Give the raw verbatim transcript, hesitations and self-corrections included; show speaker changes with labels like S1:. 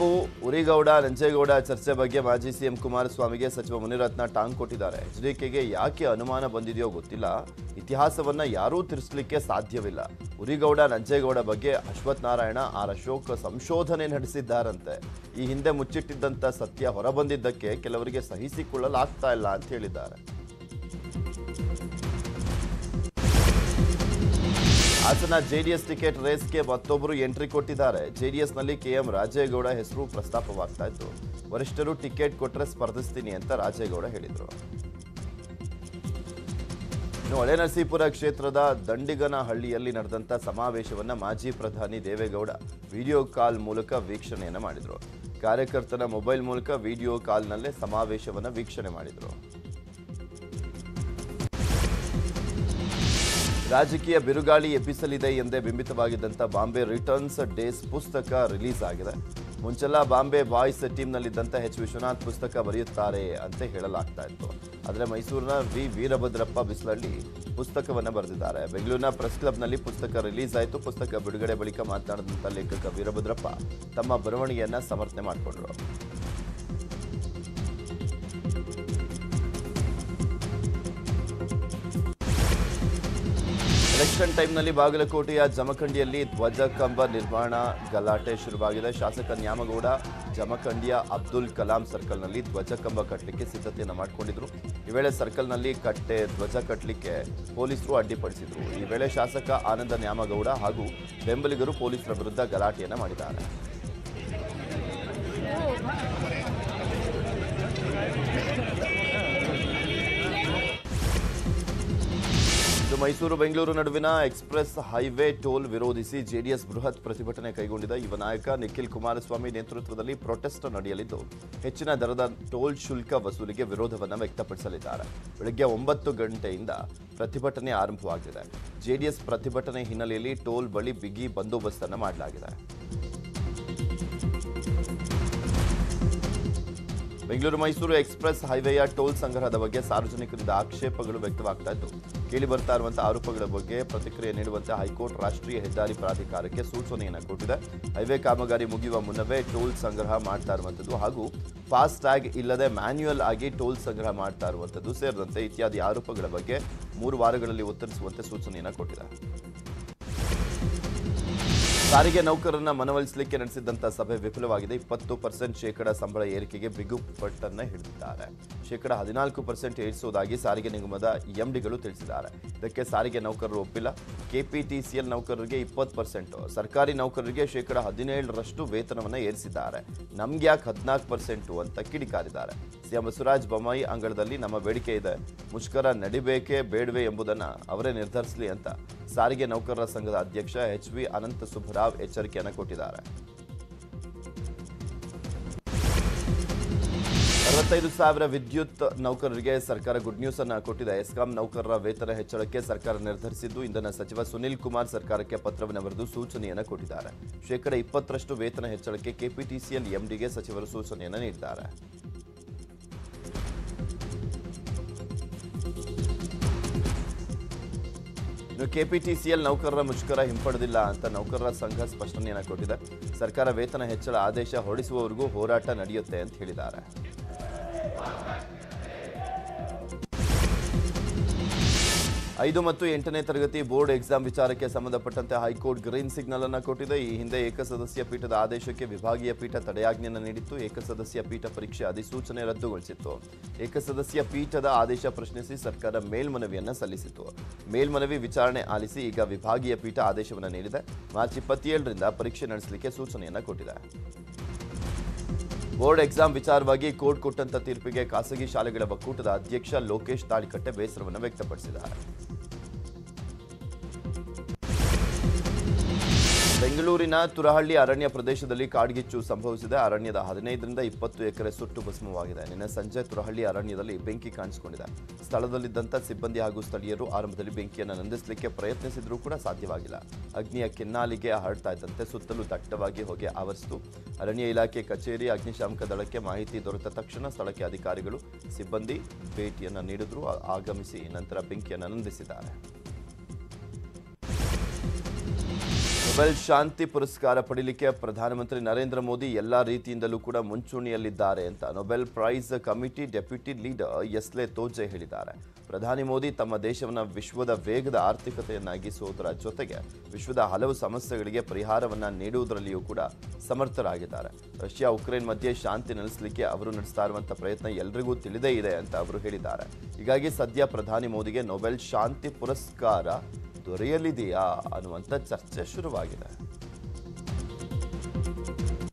S1: ಅಪ್ಪು ಉರಿಗೌಡ ನಂಜೇಗೌಡ ಚರ್ಚೆ ಬಗ್ಗೆ ಮಾಜಿ ಸಿಎಂ ಕುಮಾರಸ್ವಾಮಿಗೆ ಸಚಿವ ಮುನಿರತ್ನ ಟಾಂಗ್ ಕೊಟ್ಟಿದ್ದಾರೆ. ಎಚ್ಡಿಕೆಗೆ ಯಾಕೆ ಅನುಮಾನ ಬಂದಿದೆಯೋ ಗೊತ್ತಿಲ್ಲ, ಇತಿಹಾಸವನ್ನ ಯಾರೂ ತಿರ್ಸ್ಲಿಕ್ಕೆ ಸಾಧ್ಯವಿಲ್ಲ. ಉರಿಗೌಡ ನಂಜೇಗೌಡ ಬಗ್ಗೆ ಅಶ್ವಥ್ ನಾರಾಯಣ ಆರ್ ಅಶೋಕ್ ಸಂಶೋಧನೆ ನಡೆಸಿದ್ದಾರಂತೆ. ಈ ಹಿಂದೆ ಮುಚ್ಚಿಟ್ಟಿದ್ದಂತ ಸತ್ಯ ಹೊರಬಂದಿದ್ದಕ್ಕೆ ಕೆಲವರಿಗೆ ಸಹಿಸಿಕೊಳ್ಳಲಾಗ್ತಾ ಇಲ್ಲ ಅಂತ ಹೇಳಿದ್ದಾರೆ. ಹಾಸನ ಜೆಡಿಎಸ್ ಟಿಕೆಟ್ ರೇಸ್ಗೆ ಮತ್ತೊಬ್ಬರು ಎಂಟ್ರಿ ಕೊಟ್ಟಿದ್ದಾರೆ. ಜೆಡಿಎಸ್ನಲ್ಲಿ ಕೆಎಂ ರಾಜೇಗೌಡ ಹೆಸರು ಪ್ರಸ್ತಾಪವಾಗ್ತಾ ಇತ್ತು. ವರಿಷ್ಠರು ಟಿಕೆಟ್ ಕೊಟ್ಟರೆ ಸ್ಪರ್ಧಿಸ್ತೀನಿ ಅಂತ ರಾಜೇಗೌಡ ಹೇಳಿದರು. ಇನ್ನು ಹೊಳೆನರಸೀಪುರ ಕ್ಷೇತ್ರದ ದಂಡಿಗನಹಳ್ಳಿಯಲ್ಲಿ ನಡೆದಂಥ ಸಮಾವೇಶವನ್ನು ಮಾಜಿ ಪ್ರಧಾನಿ ದೇವೇಗೌಡ ವಿಡಿಯೋ ಕಾಲ್ ಮೂಲಕ ವೀಕ್ಷಣೆಯನ್ನು ಮಾಡಿದರು. ಕಾರ್ಯಕರ್ತನ ಮೊಬೈಲ್ ಮೂಲಕ ವಿಡಿಯೋ ಕಾಲ್ನಲ್ಲೇ ಸಮಾವೇಶವನ್ನು ವೀಕ್ಷಣೆ ಮಾಡಿದರು. ರಾಜಕೀಯ ಬಿರುಗಾಳಿ ಎಬ್ಬಿಸಲಿದೆ ಎಂದೇ ಬಿಂಬಿತವಾಗಿದ್ದಂಥ ಬಾಂಬೆ ರಿಟರ್ನ್ಸ್ ಡೇಸ್ ಪುಸ್ತಕ ರಿಲೀಸ್ ಆಗಿದೆ. ಮುಂಚೆಲ್ಲ ಬಾಂಬೆ ಬಾಯ್ಸ್ ಟೀಮ್ನಲ್ಲಿದ್ದಂಥ ಎಚ್ ವಿಶ್ವನಾಥ್ ಪುಸ್ತಕ ಬರೆಯುತ್ತಾರೆ ಅಂತ ಹೇಳಲಾಗ್ತಾ ಇತ್ತು. ಆದರೆ ಮೈಸೂರಿನ ವಿ ವೀರಭದ್ರಪ್ಪ ಬಿಸ್ಲಳ್ಳಿ ಪುಸ್ತಕವನ್ನು ಬರೆದಿದ್ದಾರೆ. ಬೆಂಗಳೂರಿನ ಪ್ರೆಸ್ ಕ್ಲಬ್ನಲ್ಲಿ ಪುಸ್ತಕ ರಿಲೀಸ್ ಆಯಿತು. ಪುಸ್ತಕ ಬಿಡುಗಡೆ ಬಳಿಕ ಮಾತನಾಡಿದಂಥ ಲೇಖಕ ವೀರಭದ್ರಪ್ಪ ತಮ್ಮ ಬರವಣಿಗೆಯನ್ನು ಸಮರ್ಥನೆ ಮಾಡಿಕೊಂಡರು. ಎಲೆಕ್ಷನ್ ಟೈಮ್ನಲ್ಲಿ ಬಾಗಲಕೋಟೆಯ ಜಮಖಂಡಿಯಲ್ಲಿ ಧ್ವಜಕಂಬ ನಿರ್ಮಾಣ ಗಲಾಟೆ ಶುರುವಾಗಿದೆ. ಶಾಸಕ ನ್ಯಾಮಗೌಡ ಜಮಖಂಡಿಯ ಅಬ್ದುಲ್ ಕಲಾಂ ಸರ್ಕಲ್ನಲ್ಲಿ ಧ್ವಜಕಂಬ ಕಟ್ಟಲಿಕ್ಕೆ ಸಿದ್ಧತೆಯನ್ನು ಮಾಡಿಕೊಂಡಿದ್ರು. ಈ ವೇಳೆ ಸರ್ಕಲ್ನಲ್ಲಿ ಕಟ್ಟೆ ಧ್ವಜ ಕಟ್ಟಲಿಕ್ಕೆ ಪೊಲೀಸರು ಅಡ್ಡಿಪಡಿಸಿದ್ರು. ಈ ವೇಳೆ ಶಾಸಕ ಆನಂದ ನ್ಯಾಮಗೌಡ ಹಾಗೂ ಬೆಂಬಲಿಗರು ಪೊಲೀಸರ ವಿರುದ್ಧ ಗಲಾಟೆಯನ್ನು ಮಾಡಿದ್ದಾರೆ. ಮೈಸೂರು ಬೆಂಗಳೂರು ನಡುವಿನ ಎಕ್ಸ್ಪ್ರೆಸ್ ಹೈವೇ ಟೋಲ್ ವಿರೋಧಿಸಿ ಜೆಡಿಎಸ್ ಬೃಹತ್ ಪ್ರತಿಭಟನೆ ಕೈಗೊಂಡಿದೆ. ಯುವ ನಾಯಕ ನಿಖಿಲ್ ಕುಮಾರಸ್ವಾಮಿ ನೇತೃತ್ವದಲ್ಲಿ ಪ್ರೊಟೆಸ್ಟ್ ನಡೆಯಲಿದ್ದು ಹೆಚ್ಚಿನ ದರದ ಟೋಲ್ ಶುಲ್ಕ ವಸೂಲಿಗೆ ವಿರೋಧವನ್ನು ವ್ಯಕ್ತಪಡಿಸಲಿದ್ದಾರೆ. ಬೆಳಗ್ಗೆ ಒಂಬತ್ತು ಗಂಟೆಯಿಂದ ಪ್ರತಿಭಟನೆ ಆರಂಭವಾಗಿದೆ. ಜೆಡಿಎಸ್ ಪ್ರತಿಭಟನೆ ಹಿನ್ನೆಲೆಯಲ್ಲಿ ಟೋಲ್ ಬಳಿ ಬಿಗಿ ಬಂದೋಬಸ್ತನ್ನು ಮಾಡಲಾಗಿದೆ. ಬೆಂಗಳೂರು ಮೈಸೂರು ಎಕ್ಸ್ಪ್ರೆಸ್ ಹೈವೇಯ ಟೋಲ್ ಸಂಗ್ರಹದ ಬಗ್ಗೆ ಸಾರ್ವಜನಿಕರಿಂದ ಆಕ್ಷೇಪಗಳು ವ್ಯಕ್ತವಾಗ್ತಾ ಇದ್ದು, ಕೇಳಿ ಬರ್ತಾ ಇರುವಂತಹ ಆರೋಪಗಳ ಬಗ್ಗೆ ಪ್ರತಿಕ್ರಿಯೆ ನೀಡುವಂತೆ ಹೈಕೋರ್ಟ್ ರಾಷ್ಟ್ರೀಯ ಹೆದ್ದಾರಿ ಪ್ರಾಧಿಕಾರಕ್ಕೆ ಸೂಚನೆಯನ್ನು ಕೊಟ್ಟಿದೆ. ಹೈವೇ ಕಾಮಗಾರಿ ಮುಗಿಯುವ ಮುನ್ನವೇ ಟೋಲ್ ಸಂಗ್ರಹ ಮಾಡ್ತಾ ಇರುವಂಥದ್ದು ಹಾಗೂ ಫಾಸ್ಟ್ ಟ್ಯಾಗ್ ಇಲ್ಲದೆ ಮ್ಯಾನ್ಯುಯಲ್ ಆಗಿ ಟೋಲ್ ಸಂಗ್ರಹ ಮಾಡ್ತಾ ಇರುವಂಥದ್ದು ಸೇರಿದಂತೆ ಇತ್ಯಾದಿ ಆರೋಪಗಳ ಬಗ್ಗೆ ಮೂರು ವಾರಗಳಲ್ಲಿ ಉತ್ತರಿಸುವಂತೆ ಸೂಚನೆಯನ್ನು ಕೊಟ್ಟಿದೆ. ಸಾರಿಗೆ ನೌಕರರನ್ನ ಮನವೊಲಿಸಲಿಕ್ಕೆ ನಡೆಸಿದ್ದಂಥ ಸಭೆ ವಿಫಲವಾಗಿದೆ. ಇಪ್ಪತ್ತು ಪರ್ಸೆಂಟ್ ಶೇಕಡ ಸಂಬಳ ಏರಿಕೆಗೆ ಬಿಗು ಪಟ್ಟನ್ನ ಹಿಡಿದಿದ್ದಾರೆ. ಶೇಕಡ ಹದಿನಾಲ್ಕು ಪರ್ಸೆಂಟ್ ಏರಿಸುವುದಾಗಿ ಸಾರಿಗೆ ನಿಗಮದ ಎಂಡಿಗಳು ತಿಳಿಸಿದ್ದಾರೆ. ಇದಕ್ಕೆ ಸಾರಿಗೆ ನೌಕರರು ಒಪ್ಪಿಲ್ಲ. ಕೆಪಿಟಿಸಿಎಲ್ ನೌಕರರಿಗೆ ಇಪ್ಪತ್ತು ಪರ್ಸೆಂಟ್, ಸರ್ಕಾರಿ ನೌಕರರಿಗೆ ಶೇಕಡ ಹದಿನೇಳರಷ್ಟು ವೇತನವನ್ನು ಏರಿಸಿದ್ದಾರೆ. ನಮ್ಗೆ ಯಾಕೆ ಹದಿನಾಲ್ಕು ಪರ್ಸೆಂಟು ಅಂತ ಕಿಡಿಕಾರಿದ್ದಾರೆ. ಸಿಎಂ ಬಸವರಾಜ ಬೊಮ್ಮಾಯಿ ಅಂಗಳದಲ್ಲಿ ನಮ್ಮ ಬೇಡಿಕೆ ಇದೆ, ಮುಷ್ಕರ ನಡಿಬೇಕೇ ಬೇಡವೇ ಎಂಬುದನ್ನು ಅವರೇ ನಿರ್ಧರಿಸಲಿ ಅಂತ ಸಾರಿಗೆ ನೌಕರರ ಸಂಘದ ಅಧ್ಯಕ್ಷ ಎಚ್ ವಿ ಅನಂತ ಸುಬ್ಬರಾವ್ ಎಚ್ಚರಿಕೆಯನ್ನು ಕೊಟ್ಟಿದ್ದಾರೆ. ಅರವತ್ತೈದು ಸಾವಿರ ವಿದ್ಯುತ್ ನೌಕರರಿಗೆ ಸರ್ಕಾರ ಗುಡ್ ನ್ಯೂಸ್ ಅನ್ನು ಕೊಟ್ಟಿದೆ. ಎಸ್ಕಾಂ ನೌಕರರ ವೇತನ ಹೆಚ್ಚಳಕ್ಕೆ ಸರ್ಕಾರ ನಿರ್ಧರಿಸಿದ್ದು, ಇಂಧನ ಸಚಿವ ಸುನಿಲ್ ಕುಮಾರ್ ಸರ್ಕಾರಕ್ಕೆ ಪತ್ರವನ್ನು ಬರೆದು ಸೂಚನೆಯನ್ನು ಕೊಟ್ಟಿದ್ದಾರೆ. ಶೇಕಡ ಇಪ್ಪತ್ತರಷ್ಟು ವೇತನ ಹೆಚ್ಚಳಕ್ಕೆ ಕೆಪಿಟಿಸಿಎಲ್ ಎಂಡಿಗೆ ಸಚಿವರು ಸೂಚನೆಯನ್ನು ನೀಡಿದ್ದಾರೆ. ಇನ್ನು ಕೆಪಿಟಿಸಿಎಲ್ ನೌಕರರ ಮುಷ್ಕರ ಹಿಂಪಡೆದಿಲ್ಲ ಅಂತ ನೌಕರರ ಸಂಘ ಸ್ಪಷ್ಟನೆಯನ್ನು ಕೊಟ್ಟಿದೆ. ಸರ್ಕಾರ ವೇತನ ಹೆಚ್ಚಳ ಆದೇಶ ಹೊರಡಿಸುವವರೆಗೂ ಹೋರಾಟ ನಡೆಯುತ್ತೆ ಅಂತ ಹೇಳಿದ್ದಾರೆ. ಐದು ಮತ್ತು ಎಂಟನೇ ತರಗತಿ ಬೋರ್ಡ್ ಎಕ್ಸಾಮ್ ವಿಚಾರಕ್ಕೆ ಸಂಬಂಧಪಟ್ಟಂತೆ ಹೈಕೋರ್ಟ್ ಗ್ರೀನ್ ಸಿಗ್ನಲ್ ಅನ್ನು ಕೊಟ್ಟಿದೆ. ಈ ಹಿಂದೆ ಏಕಸದಸ್ಯ ಪೀಠದ ಆದೇಶಕ್ಕೆ ವಿಭಾಗೀಯ ಪೀಠ ತಡೆಯಾಜ್ಞೆಯನ್ನು ನೀಡಿತ್ತು. ಏಕಸದಸ್ಯ ಪೀಠ ಪರೀಕ್ಷೆ ಅಧಿಸೂಚನೆ ರದ್ದುಗೊಳಿಸಿತ್ತು. ಏಕಸದಸ್ಯ ಪೀಠದ ಆದೇಶ ಪ್ರಶ್ನಿಸಿ ಸರ್ಕಾರ ಮೇಲ್ಮನವಿಯನ್ನು ಸಲ್ಲಿಸಿತ್ತು. ಮೇಲ್ಮನವಿ ವಿಚಾರಣೆ ಆಲಿಸಿ ಈಗ ವಿಭಾಗೀಯ ಪೀಠ ಆದೇಶವನ್ನು ನೀಡಿದೆ. ಮಾರ್ಚ್ ಇಪ್ಪತ್ತೇಳರಿಂದ ಪರೀಕ್ಷೆ ನಡೆಸಲಿಕ್ಕೆ ಸೂಚನೆಯನ್ನು ಕೊಟ್ಟಿದೆ. ಬೋರ್ಡ್ ಎಕ್ಸಾಮ್ ವಿಚಾರವಾಗಿ ಕೋರ್ಟ್ ಕೊಟ್ಟಂತ ತೀರ್ಪಿಗೆ ಖಾಸಗಿ ಶಾಲೆಗಳ ಒಕ್ಕೂಟದ ಅಧ್ಯಕ್ಷ ಲೋಕೇಶ್ ತಾಳಿಕಟ್ಟೆ ಬೇಸರವನ್ನು ವ್ಯಕ್ತಪಡಿಸಿದ್ದಾರೆ. ಬೆಂಗಳೂರಿನ ತುರಹಳ್ಳಿ ಅರಣ್ಯ ಪ್ರದೇಶದಲ್ಲಿ ಕಾಡ್ಗಿಚ್ಚು ಸಂಭವಿಸಿದೆ. ಅರಣ್ಯದ ಹದಿನೈದರಿಂದ ಇಪ್ಪತ್ತು ಎಕರೆ ಸುಟ್ಟು ಭಸ್ಮವಾಗಿದೆ. ನಿನ್ನೆ ಸಂಜೆ ತುರಹಳ್ಳಿ ಅರಣ್ಯದಲ್ಲಿ ಬೆಂಕಿ ಕಾಣಿಸಿಕೊಂಡಿದೆ. ಸ್ಥಳದಲ್ಲಿದ್ದಂಥ ಸಿಬ್ಬಂದಿ ಹಾಗೂ ಸ್ಥಳೀಯರು ಆರಂಭದಲ್ಲಿ ಬೆಂಕಿಯನ್ನು ನಂದಿಸಲಿಕ್ಕೆ ಪ್ರಯತ್ನಿಸಿದ್ರೂ ಕೂಡ ಸಾಧ್ಯವಾಗಿಲ್ಲ. ಅಗ್ನಿಯ ಕೆನ್ನಾಲಿಗೆ ಹರಡ್ತಾ ಇದ್ದಂತೆ ಸುತ್ತಲೂ ದಟ್ಟವಾಗಿ ಹೊಗೆ ಆವರಿಸಿತು. ಅರಣ್ಯ ಇಲಾಖೆ ಕಚೇರಿ ಅಗ್ನಿಶಾಮಕ ದಳಕ್ಕೆ ಮಾಹಿತಿ ದೊರೆತ ತಕ್ಷಣ ಸ್ಥಳಕ್ಕೆ ಅಧಿಕಾರಿಗಳು ಸಿಬ್ಬಂದಿ ಭೇಟಿಯನ್ನು ನೀಡಿದ್ರು. ಆಗಮಿಸಿ ನಂತರ ಬೆಂಕಿಯನ್ನು ನಂದಿಸಿದ್ದಾರೆ. ನೊಬೆಲ್ ಶಾಂತಿ ಪುರಸ್ಕಾರ ಪಡೆಯಲಿಕ್ಕೆ ಪ್ರಧಾನಮಂತ್ರಿ ನರೇಂದ್ರ ಮೋದಿ ಎಲ್ಲಾ ರೀತಿಯಿಂದಲೂ ಕೂಡ ಮುಂಚೂಣಿಯಲ್ಲಿದ್ದಾರೆ ಅಂತ Nobel prize committee deputy leader Asle Toje ಹೇಳಿದ್ದಾರೆ. ಪ್ರಧಾನಿ ಮೋದಿ ತಮ್ಮ ದೇಶವನ್ನು ವಿಶ್ವದ ವೇಗದ ಆರ್ಥಿಕತೆಯನ್ನಾಗಿಸುವುದರ ಜೊತೆಗೆ ವಿಶ್ವದ ಹಲವು ಸಮಸ್ಯೆಗಳಿಗೆ ಪರಿಹಾರವನ್ನ ನೀಡುವುದರಲ್ಲಿಯೂ ಕೂಡ ಸಮರ್ಥರಾಗಿದ್ದಾರೆ. ರಷ್ಯಾ ಉಕ್ರೇನ್ ಮಧ್ಯೆ ಶಾಂತಿ ನೆಲೆಸಲಿಕ್ಕೆ ಅವರು ನಡೆಸ್ತಾ ಇರುವಂತಹ ಪ್ರಯತ್ನ ಎಲ್ರಿಗೂ ತಿಳಿದೇ ಇದೆ ಅಂತ ಅವರು ಹೇಳಿದ್ದಾರೆ. ಹೀಗಾಗಿ ಸದ್ಯ ಪ್ರಧಾನಿ ಮೋದಿಗೆ ನೊಬೆಲ್ ಶಾಂತಿ ಪುರಸ್ಕಾರ ದೊರೆಯಲಿದೆಯಾ ಅನ್ನುವಂಥ ಚರ್ಚೆ ಶುರುವಾಗಿದೆ.